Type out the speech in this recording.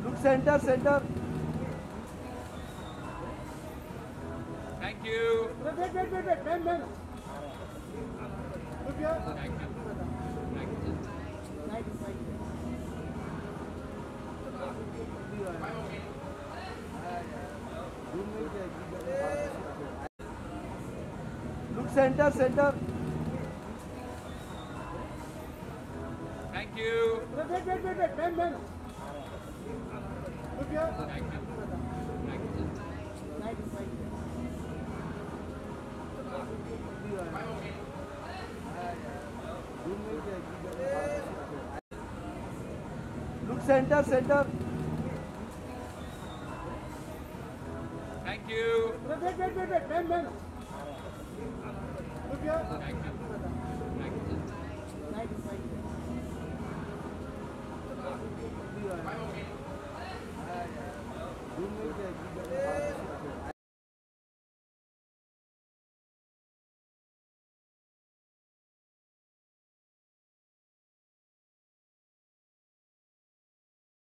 Look center, center. Thank you. Wait, man. Look here. Thank you. Thank you. Look center, center. Thank you. Wait, man. Look here. Thank you. Thank you. Look center, center. Thank you. Wait, man. Look here. Thank you.